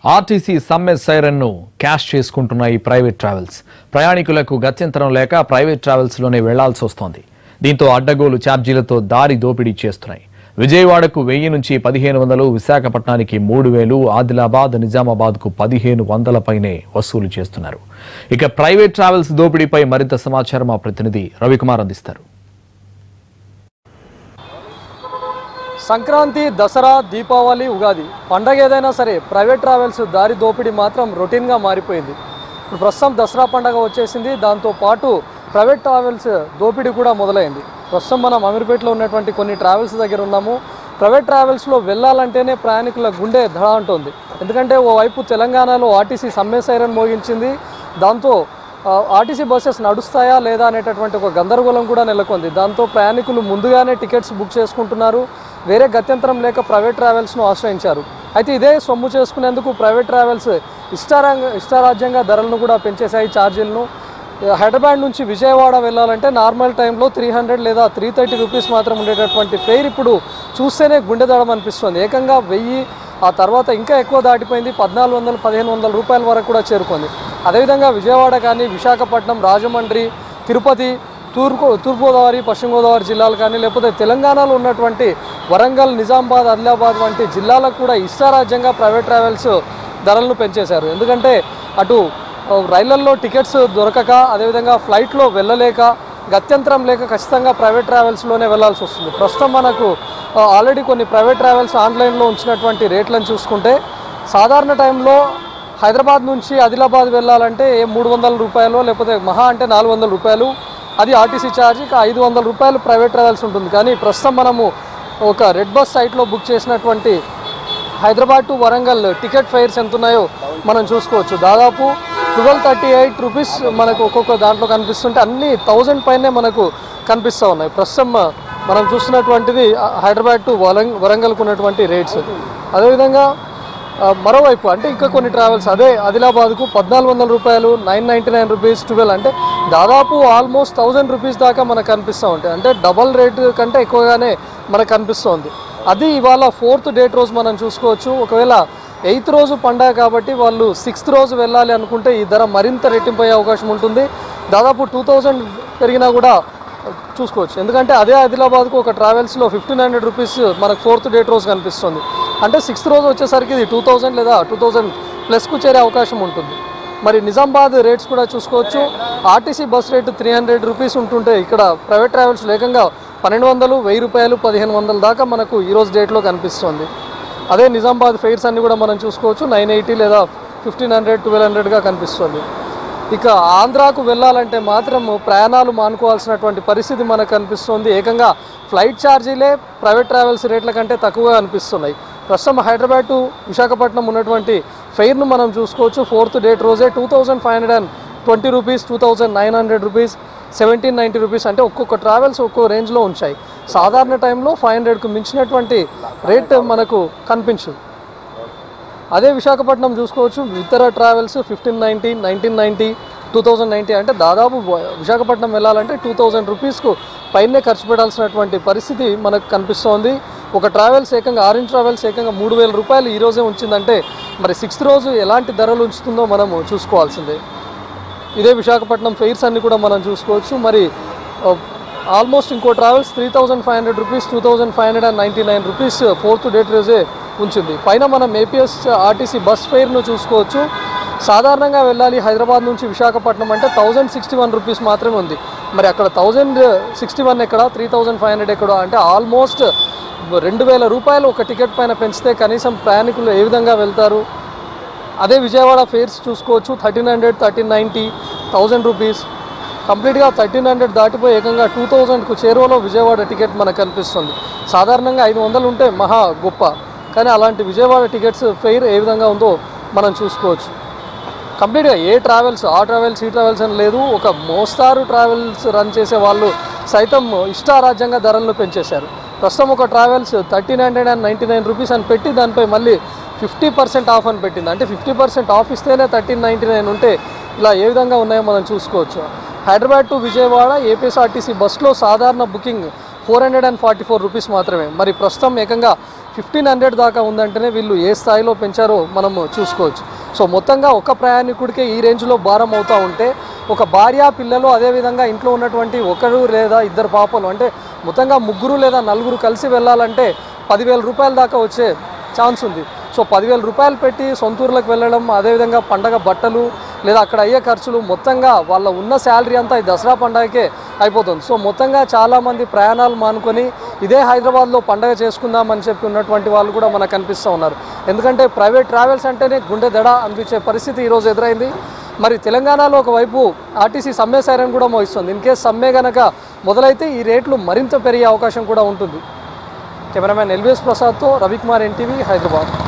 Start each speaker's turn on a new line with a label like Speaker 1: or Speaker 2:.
Speaker 1: RTC సమ్మె సైరన్ను cash చేసుకుంటున్న ఈ ప్రైవేట్ ట్రావెల్స్ ప్రయాణికులకు గత్యంతరం లేక ప్రైవేట్ ట్రావెల్స్లోనే వెళ్లాల్సి వస్తోంది. దీంతో అడ్డగోలు ఛార్జీలతో దారి దోపిడీ చేస్తున్నాయి. విజయవాడకు 1000 నుంచి 1500, విశాఖపట్నానికి 3000, ఆదిలాబాద్, నిజామాబాద్కు 1500 పైనే వసూలు చేస్తున్నారు. ఇక ప్రైవేట్ ట్రావెల్స్ దోపిడీపై మరింత సమాచారం మా ప్రతినిధి రవికుమార్ అందిస్తారు.
Speaker 2: సంక్రాంతి, దసరా, దీపావళి, ఉగాది పండగ ఏదైనా సరే ప్రైవేట్ ట్రావెల్స్ దారి దోపిడీ మాత్రం రొటీన్గా మారిపోయింది. ఇప్పుడు ప్రస్తుతం దసరా పండగ వచ్చేసింది. దాంతోపాటు ప్రైవేట్ ట్రావెల్స్ దోపిడీ కూడా మొదలైంది. ప్రస్తుతం మనం అమీర్పేటలో ఉన్నటువంటి కొన్ని ట్రావెల్స్ దగ్గర ఉన్నాము. ప్రైవేట్ ట్రావెల్స్లో వెళ్ళాలంటేనే ప్రయాణికుల గుండె ధడ అంటుంది. ఎందుకంటే ఓవైపు తెలంగాణలో ఆర్టీసీ సమ్మె సైరన్ మోగించింది. దాంతో ఆర్టీసీ బస్సెస్ నడుస్తాయా లేదా అనేటటువంటి ఒక గందరగోళం కూడా నెలకొంది. దాంతో ప్రయాణికులు ముందుగానే టికెట్స్ బుక్ చేసుకుంటున్నారు. వేరే గత్యంతరం లేక ప్రైవేట్ ట్రావెల్స్ను ఆశ్రయించారు. అయితే ఇదే సొమ్ము చేసుకునేందుకు ప్రైవేట్ ట్రావెల్స్ ఇష్టారాజ్యంగా ధరలను కూడా పెంచేశాయి, ఛార్జీలను. హైదరాబాద్ నుంచి విజయవాడ వెళ్ళాలంటే నార్మల్ టైంలో 300 లేదా 330 రూపీస్ మాత్రం ఉండేటటువంటి ఫెయిర్ ఇప్పుడు చూస్తేనే గుండె దడం అనిపిస్తుంది. ఏకంగా 1000, ఆ తర్వాత ఇంకా ఎక్కువ దాటిపోయింది. 1400, 1500 రూపాయల వరకు కూడా చేరుకుంది. అదేవిధంగా విజయవాడ కానీ, విశాఖపట్నం, రాజమండ్రి, తిరుపతి, తూర్పుగోదావరి, పశ్చిమ గోదావరి జిల్లాలు కానీ, లేకపోతే తెలంగాణలో ఉన్నటువంటి వరంగల్, నిజామాబాద్, ఆదిలాబాద్ వంటి జిల్లాలకు కూడా ఇష్టారాజ్యంగా ప్రైవేట్ ట్రావెల్స్ ధరలను పెంచేశారు. ఎందుకంటే అటు రైళ్లల్లో టికెట్స్ దొరకక, అదేవిధంగా ఫ్లైట్లో వెళ్ళలేక, గత్యంతరం లేక ఖచ్చితంగా ప్రైవేట్ ట్రావెల్స్లోనే వెళ్లాల్సి వస్తుంది. ప్రస్తుతం మనకు ఆల్రెడీ కొన్ని ప్రైవేట్ ట్రావెల్స్ ఆన్లైన్లో ఉంచినటువంటి రేట్లను చూసుకుంటే సాధారణ టైంలో హైదరాబాద్ నుంచి ఆదిలాబాద్ వెళ్ళాలంటే 300 రూపాయలు, లేకపోతే మహా అంటే 400 రూపాయలు, అది ఆర్టీసీ ఛార్జ్. ఇక 500 రూపాయలు ప్రైవేట్ ట్రావెల్స్ ఉంటుంది. కానీ ప్రస్తుతం మనము ఒక రెడ్ బస్ సైట్లో బుక్ చేసినటువంటి Hyderabad to Warangal ticket fares ఎంత ఉన్నాయో మనం చూసుకోవచ్చు. దాదాపు 1238 రూపీస్ మనకు ఒక్కొక్క దాంట్లో కనిపిస్తుంటే అన్ని 1000 పైనే మనకు కనిపిస్తూ ఉన్నాయి. ప్రస్తుతం మనం చూస్తున్నటువంటిది హైదరాబాద్ టు వరంగల్కు ఉన్నటువంటి రేట్స్. అదేవిధంగా మరోవైపు అంటే ఇంకా కొన్ని ట్రావెల్స్ అదే ఆదిలాబాద్కు 1400 రూపాయలు, 999 రూపీస్, 12 అంటే దాదాపు ఆల్మోస్ట్ 1000 రూపీస్ దాకా మనకు కనిపిస్తూ ఉంటాయి. అంటే డబల్ రేటు కంటే ఎక్కువగానే మనకు కనిపిస్తుంది. అది ఇవాళ 4th డేట్ రోజు మనం చూసుకోవచ్చు. ఒకవేళ 8th రోజు పండగ కాబట్టి వాళ్ళు 6th రోజు వెళ్ళాలి అనుకుంటే ఈ ధర మరింత రెట్టింపు అయ్యే అవకాశం ఉంటుంది. దాదాపు 2000 పెరిగినా కూడా చూసుకోవచ్చు. ఎందుకంటే అదే ఆదిలాబాద్కు ఒక ట్రావెల్స్లో 1500 రూపీస్ మనకు 4th డేట్ రోజు కనిపిస్తుంది. అంటే 6th రోజు వచ్చేసరికి ఇది 2000 లేదా 2000 ప్లస్కు చేరే అవకాశం ఉంటుంది. మరి నిజామాబాద్ రేట్స్ కూడా చూసుకోవచ్చు. ఆర్టీసీ బస్ రేటు 300 రూపీస్ ఉంటుంటే ఇక్కడ ప్రైవేట్ ట్రావెల్స్ ఏకంగా 1200, 1000 రూపాయలు, 1500 దాకా మనకు ఈరోజు డేట్లో కనిపిస్తుంది. అదే నిజామాబాద్ ఫెయిర్స్ అన్ని కూడా మనం చూసుకోవచ్చు. 980 లేదా 1500, 1200గా కనిపిస్తుంది. ఇక ఆంధ్రాకు వెళ్ళాలంటే మాత్రం ప్రయాణాలు మానుకోవాల్సినటువంటి పరిస్థితి మనకు కనిపిస్తుంది. ఏకంగా ఫ్లైట్ ఛార్జీలే ప్రైవేట్ ట్రావెల్స్ రేట్ల కంటే తక్కువగా అనిపిస్తున్నాయి. ప్రస్తుతం హైదరాబాద్ టు విశాఖపట్నం ఉన్నటువంటి ఫెయిర్ను మనం చూసుకోవచ్చు. 4th డేట్ రోజే 2520 రూపీస్, 2900 రూపీస్, 1790 రూపీస్ అంటే ఒక్కొక్క ట్రావెల్స్ ఒక్కో రేంజ్లో ఉంచాయి. సాధారణ టైంలో 500కు మించినటువంటి రేట్ మనకు కనిపించదు. అదే విశాఖపట్నం చూసుకోవచ్చు. ఇతర ట్రావెల్స్ 1590, 1990, 2090 అంటే దాదాపు విశాఖపట్నం వెళ్ళాలంటే 2000 రూపీస్కు పైనే ఖర్చు పెట్టాల్సినటువంటి పరిస్థితి మనకు కనిపిస్తోంది. ఒక ట్రావెల్స్ ఏకంగా ఆరెంజ్ ట్రావెల్స్ ఏకంగా 3000 రూపాయలు ఈరోజే ఉంచిందంటే మరి 6th రోజు ఎలాంటి ధరలు ఉంచుతుందో మనము చూసుకోవాల్సిందే. ఇదే విశాఖపట్నం ఫెయిర్స్ అన్ని కూడా మనం చూసుకోవచ్చు. మరి ఆల్మోస్ట్ ఇంకో travels 3500 rupees, 2599 rupees 4th date రోజే ఉంచింది. పైన మనం ఏపీఎస్ ఆర్టీసీ బస్ ఫెయిర్ను చూసుకోవచ్చు. సాధారణంగా వెళ్ళాలి హైదరాబాద్ నుంచి విశాఖపట్నం అంటే 1061 రూపీస్ మాత్రమే ఉంది. మరి అక్కడ 1061 ఎక్కడ, 3500 ఎక్కడ అంటే ఆల్మోస్ట్ 2000 రూపాయలు ఒక టికెట్ పైన పెంచితే కనీసం ప్రయాణికులు ఏ విధంగా వెళ్తారు? అదే విజయవాడ ఫెయిర్స్ చూసుకోవచ్చు. 1300, 1390, 1000 రూపీస్ కంప్లీట్గా 1300 దాటిపోయి ఏకంగా 2000కు చేరువలో విజయవాడ టికెట్ మనకు కనిపిస్తుంది. సాధారణంగా 500 ఉంటే మహా గొప్ప, కానీ అలాంటి విజయవాడ టికెట్స్ ఫెయిర్ ఏ విధంగా ఉందో మనం చూసుకోవచ్చు. కంప్లీట్గా ఏ ట్రావెల్స్ ఆ ట్రావెల్స్ ఈ ట్రావెల్స్ అని లేదు, ఒక మోస్తారు ట్రావెల్స్ రన్ చేసే వాళ్ళు సైతం ఇష్టారాజ్యంగా ధరలను పెంచేశారు. ప్రస్తుతం ఒక ట్రావెల్స్ 1399 రూపీస్ అని పెట్టి దానిపై మళ్ళీ 50% ఆఫ్ అని పెట్టింది. అంటే 50% ఆఫ్ ఇస్తేనే 1399 ఉంటే ఇలా ఏ విధంగా ఉన్నాయో మనం చూసుకోవచ్చు. హైదరాబాద్ టు విజయవాడ ఏపీఎస్ఆర్టీసీ బస్సులో సాధారణ బుకింగ్ 444 రూపీస్ మాత్రమే. మరి ప్రస్తుతం ఏకంగా 1500 దాకా ఉందంటేనే వీళ్ళు ఏ స్థాయిలో పెంచారో మనం చూసుకోవచ్చు. సో మొత్తంగా ఒక ప్రయాణికుడికే ఈ రేంజ్లో భారం అవుతూ ఉంటే ఒక భార్య పిల్లలు అదేవిధంగా ఇంట్లో ఉన్నటువంటి ఒకరు లేదా ఇద్దరు పాపలు అంటే మొత్తంగా ముగ్గురు లేదా నలుగురు కలిసి వెళ్ళాలంటే 10,000 రూపాయల దాకా వచ్చే ఛాన్స్ ఉంది. సో 10,000 రూపాయలు పెట్టి సొంతూరులకు వెళ్ళడం, అదేవిధంగా పండగ బట్టలు లేదా అక్కడ అయ్యే ఖర్చులు మొత్తంగా వాళ్ళ ఉన్న శాలరీ అంతా ఈ దసరా పండగకే అయిపోతుంది. సో మొత్తంగా చాలామంది ప్రయాణాలు మానుకొని ఇదే హైదరాబాద్లో పండగ చేసుకుందామని చెప్పి ఉన్నటువంటి వాళ్ళు కూడా మనకు కనిపిస్తూ ఉన్నారు. ఎందుకంటే ప్రైవేట్ ట్రావెల్స్ అంటేనే గుండె దడ అనిపించే పరిస్థితి ఈరోజు ఎదురైంది. మరి తెలంగాణలో ఒకవైపు ఆర్టీసీ సమ్మె సైరన్ కూడా మోగిస్తుంది. ఇన్ కేసు సమ్మె కనుక మొదలైతే ఈ రేట్లు మరింత పెరిగే అవకాశం కూడా ఉంటుంది. కెమెరామ్యాన్ ఎల్విఎస్ ప్రసాద్తో రవికుమార్, ఎన్టీవీ, హైదరాబాద్.